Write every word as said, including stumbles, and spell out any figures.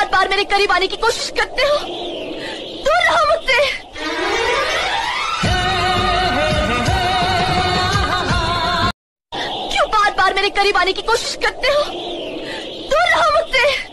बार मेरे करीब आने की कोशिश करते हो? दूर रहो मुझसे। क्यों बार बार मेरे करीब आने की कोशिश करते हो? दूर रहो मुझसे।